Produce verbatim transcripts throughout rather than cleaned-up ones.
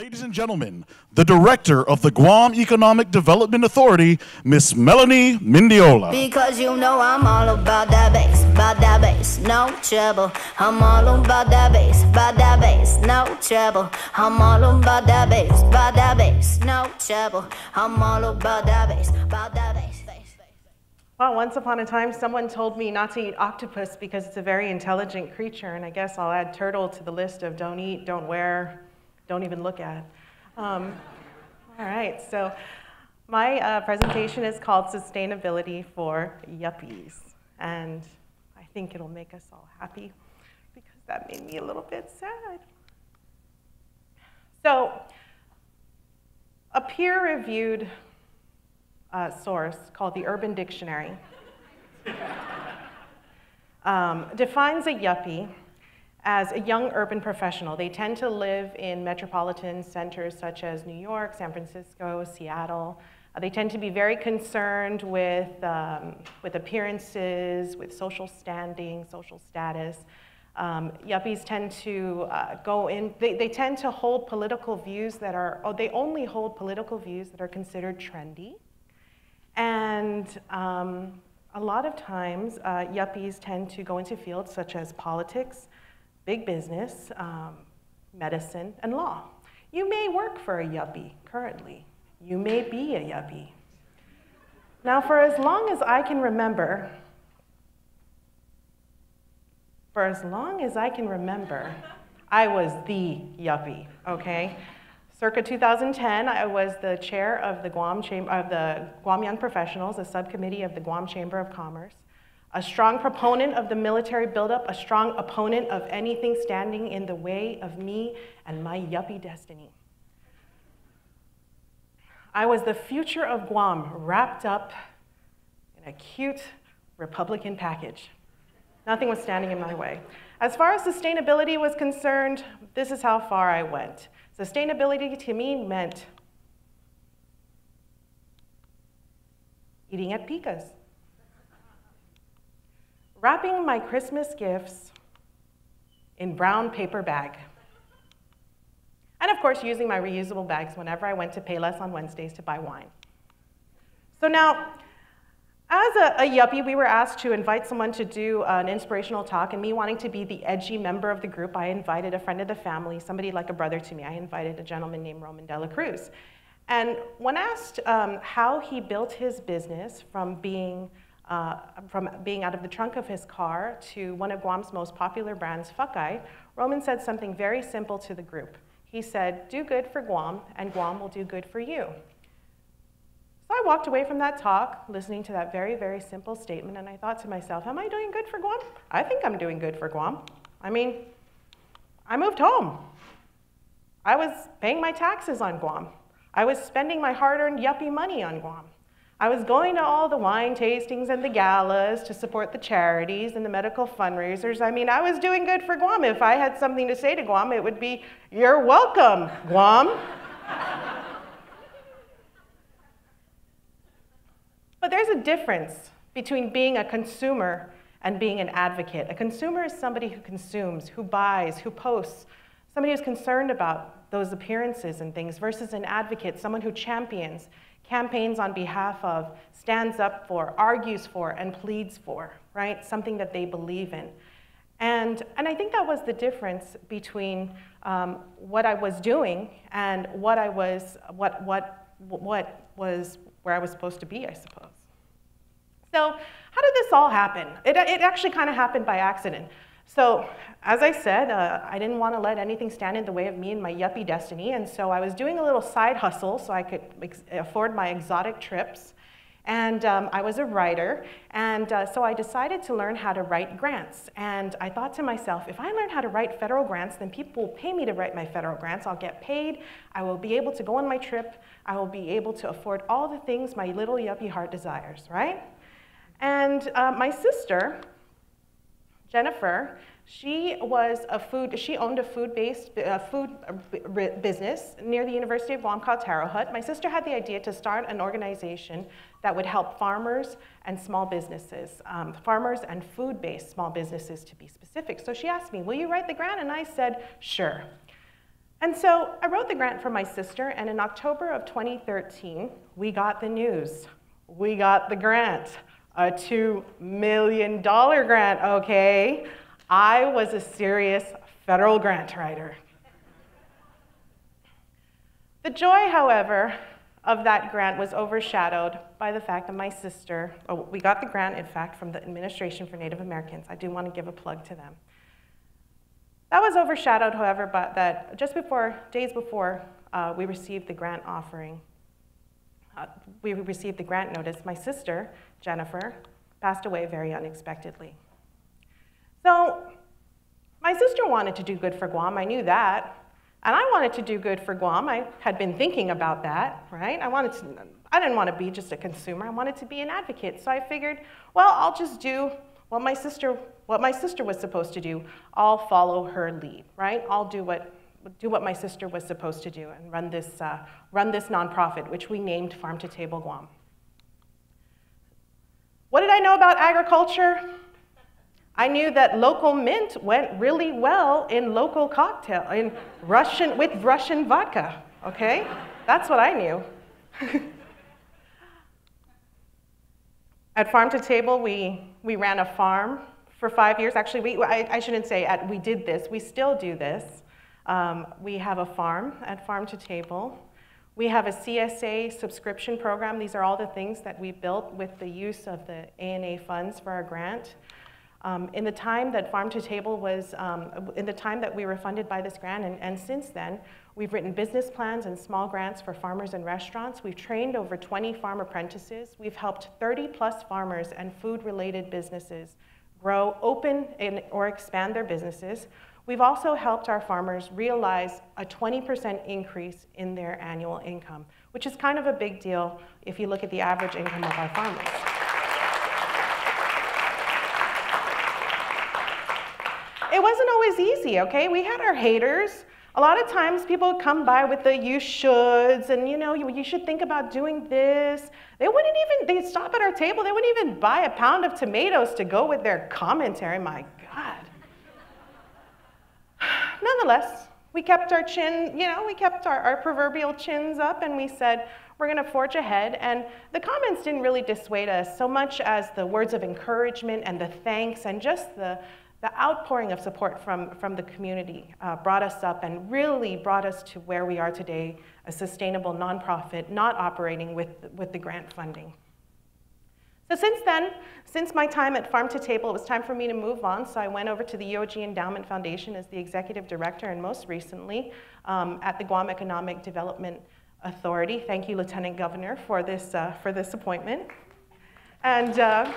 Ladies and gentlemen, the director of the Guam Economic Development Authority, Miss Melanie Mendiola. Because you know I'm all about that bass, about that bass, no trouble. I'm all about that bass, about that bass, no trouble. I'm all about that bass, about that bass, no trouble. I'm all about that bass, about that bass. Well, once upon a time, someone told me not to eat octopus because it's a very intelligent creature, and I guess I'll add turtle to the list of don't eat, don't wear, don't even look at. Um, all right, so my uh, presentation is called Sustainability for Yuppies, and I think it'll make us all happy because that made me a little bit sad. So, a peer-reviewed Uh, source called the Urban Dictionary um, defines a yuppie as a young urban professional. They tend to live in metropolitan centers such as New York, San Francisco, Seattle. Uh, they tend to be very concerned with, um, with appearances, with social standing, social status. Um, yuppies tend to uh, go in, they, they tend to hold political views that are, oh, they only hold political views that are considered trendy. And um, a lot of times, uh, yuppies tend to go into fields such as politics, big business, um, medicine, and law. You may work for a yuppie currently. You may be a yuppie. Now, for as long as I can remember, for as long as I can remember, I was the yuppie, okay? Circa two thousand ten, I was the chair of the Guam Chamber of the Guam Young Professionals, a subcommittee of the Guam Chamber of Commerce, a strong proponent of the military buildup, a strong opponent of anything standing in the way of me and my yuppie destiny. I was the future of Guam wrapped up in a cute Republican package. Nothing was standing in my way. As far as sustainability was concerned, this is how far I went. Sustainability to me meant eating at Pika's, wrapping my Christmas gifts in brown paper bag, and of course using my reusable bags whenever I went to Payless on Wednesdays to buy wine. So now, as a, a yuppie, we were asked to invite someone to do an inspirational talk, and me wanting to be the edgy member of the group, I invited a friend of the family, somebody like a brother to me. I invited a gentleman named Roman de la Cruz. And when asked um, how he built his business from being, uh, from being out of the trunk of his car to one of Guam's most popular brands, Fuckeye, Roman said something very simple to the group. He said, "Do good for Guam, and Guam will do good for you." So I walked away from that talk, listening to that very, very simple statement, and I thought to myself, am I doing good for Guam? I think I'm doing good for Guam. I mean, I moved home. I was paying my taxes on Guam. I was spending my hard-earned yuppie money on Guam. I was going to all the wine tastings and the galas to support the charities and the medical fundraisers. I mean, I was doing good for Guam. If I had something to say to Guam, it would be, "You're welcome, Guam." But there's a difference between being a consumer and being an advocate. A consumer is somebody who consumes, who buys, who posts, somebody who's concerned about those appearances and things, versus an advocate, someone who champions, campaigns on behalf of, stands up for, argues for, and pleads for, right? Something that they believe in. And, and I think that was the difference between um, what I was doing and what I was, what, what, what was where I was supposed to be, I suppose. So how did this all happen? It, it actually kind of happened by accident. So as I said, uh, I didn't want to let anything stand in the way of me and my yuppie destiny, and so I was doing a little side hustle so I could afford my exotic trips. And um, I was a writer, and uh, so I decided to learn how to write grants. And I thought to myself, if I learn how to write federal grants, then people will pay me to write my federal grants. I'll get paid, I will be able to go on my trip, I will be able to afford all the things my little yuppie heart desires, right? And uh, my sister, Jennifer, she was a food, she owned a food-based uh, food business near the University of Guam called Taro Hut. My sister had the idea to start an organization that would help farmers and small businesses, um, farmers and food-based small businesses to be specific. So she asked me, "Will you write the grant?" And I said, "Sure." And so I wrote the grant for my sister, and in October of twenty thirteen, we got the news. We got the grant, a two million dollar grant, okay? I was a serious federal grant writer. The joy, however, of that grant was overshadowed by the fact that my sister, oh, we got the grant, in fact, from the Administration for Native Americans. I do want to give a plug to them. That was overshadowed, however, by that just before, days before uh, we received the grant offering, uh, we received the grant notice, my sister, Jennifer, passed away very unexpectedly. So my sister wanted to do good for Guam, I knew that. And I wanted to do good for Guam. I had been thinking about that, right? I wanted to, I didn't want to be just a consumer. I wanted to be an advocate. So I figured, well, I'll just do what my sister, what my sister was supposed to do. I'll follow her lead, right? I'll do what, do what my sister was supposed to do and run this, uh, run this nonprofit, which we named Farm to Table Guam. What did I know about agriculture? I knew that local mint went really well in local cocktail, in Russian, with Russian vodka, okay? That's what I knew. At Farm to Table, we, we ran a farm for five years. Actually, we, I, I shouldn't say at, we did this, we still do this. Um, we have a farm at Farm to Table. We have a C I S A subscription program. These are all the things that we built with the use of the A N A funds for our grant. Um, in the time that Farm to Table was, um, in the time that we were funded by this grant, and, and since then, we've written business plans and small grants for farmers and restaurants. We've trained over twenty farm apprentices. We've helped thirty plus farmers and food-related businesses grow, open, and, or expand their businesses. We've also helped our farmers realize a twenty percent increase in their annual income, which is kind of a big deal if you look at the average income of our farmers. It wasn't always easy, okay? We had our haters. A lot of times people would come by with the you shoulds and you know, you, you should think about doing this. They wouldn't even, they'd stop at our table, they wouldn't even buy a pound of tomatoes to go with their commentary, my God. Nonetheless, we kept our chin, you know, we kept our, our proverbial chins up and we said, we're gonna forge ahead. And the comments didn't really dissuade us so much as the words of encouragement and the thanks and just the, the outpouring of support from, from the community uh, brought us up and really brought us to where we are today, a sustainable nonprofit, not operating with, with the grant funding. So since then, since my time at Farm to Table, it was time for me to move on, so I went over to the U O G Endowment Foundation as the executive director, and most recently um, at the Guam Economic Development Authority. Thank you, Lieutenant Governor, for this, uh, for this appointment. And, uh,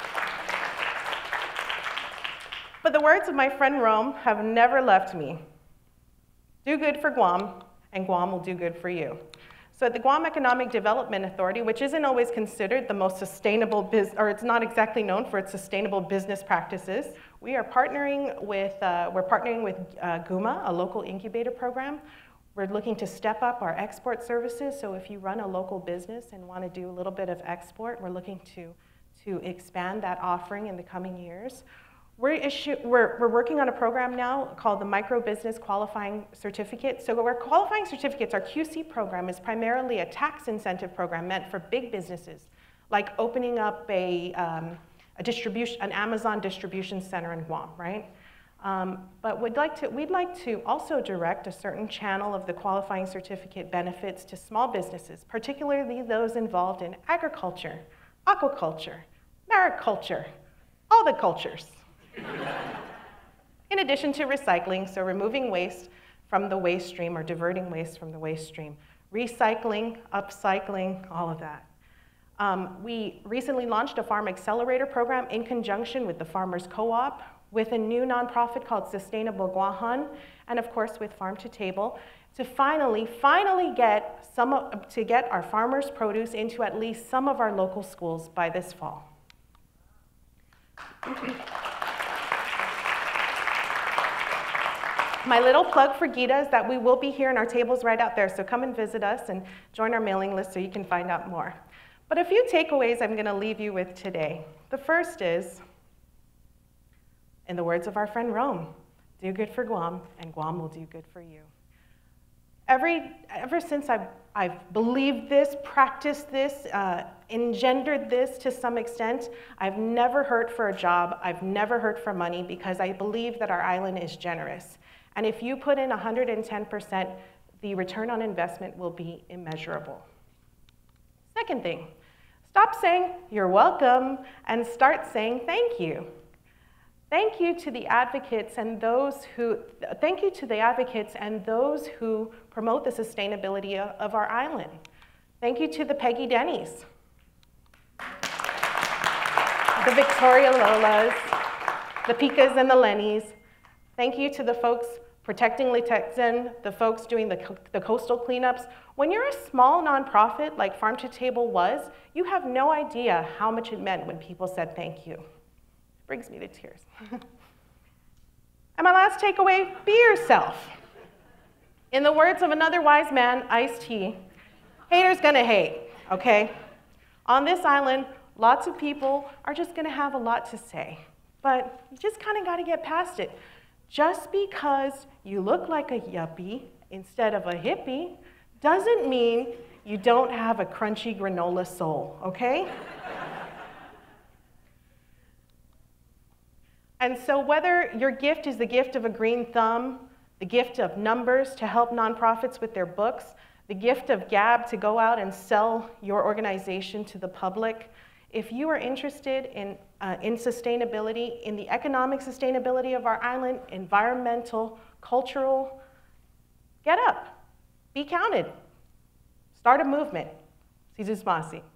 but the words of my friend Rome have never left me. Do good for Guam, and Guam will do good for you. So at the Guam Economic Development Authority, which isn't always considered the most sustainable business, or it's not exactly known for its sustainable business practices, we are partnering with, uh, we're partnering with uh, G U M A, a local incubator program. We're looking to step up our export services, so if you run a local business and want to do a little bit of export, we're looking to, to expand that offering in the coming years. We're, issue, we're, we're working on a program now called the Micro Business Qualifying Certificate. So our qualifying certificates, our Q C program is primarily a tax incentive program meant for big businesses, like opening up a, um, a distribution, an Amazon distribution center in Guam, right? Um, but we'd like, to, we'd like to also direct a certain channel of the qualifying certificate benefits to small businesses, particularly those involved in agriculture, aquaculture, mariculture, all the cultures. In addition to recycling, so removing waste from the waste stream or diverting waste from the waste stream, recycling, upcycling, all of that. Um, we recently launched a farm accelerator program in conjunction with the Farmers Co-op with a new nonprofit called Sustainable Guahan, and of course with Farm to Table, to finally, finally get, some of, to get our farmers' produce into at least some of our local schools by this fall. My little plug for Gita is that we will be here and our table's right out there, so come and visit us and join our mailing list so you can find out more. But a few takeaways I'm gonna leave you with today. The first is, in the words of our friend Rome, do good for Guam and Guam will do good for you. Every, ever since I've, I've believed this, practiced this, uh, engendered this to some extent, I've never hurt for a job, I've never hurt for money, because I believe that our island is generous. And if you put in one hundred ten percent, the return on investment will be immeasurable. Second thing, stop saying you're welcome and start saying thank you. Thank you to the advocates and those who, thank you to the advocates and those who promote the sustainability of our island. Thank you to the Peggy Denny's, the Victoria Lolas, the Picas and the Lennys. Thank you to the folks protecting Litexan, the folks doing the, co the coastal cleanups. When you're a small nonprofit like Farm to Table was, you have no idea how much it meant when people said thank you. It brings me to tears. And my last takeaway, be yourself. In the words of another wise man, Ice-T, haters gonna hate, okay? On this island, lots of people are just gonna have a lot to say, but you just kinda gotta get past it. Just because you look like a yuppie instead of a hippie doesn't mean you don't have a crunchy granola soul, okay? And so whether your gift is the gift of a green thumb, the gift of numbers to help nonprofits with their books, the gift of Gab to go out and sell your organization to the public, if you are interested in, uh, in sustainability, in the economic sustainability of our island, environmental, cultural, get up, be counted, start a movement. CISX.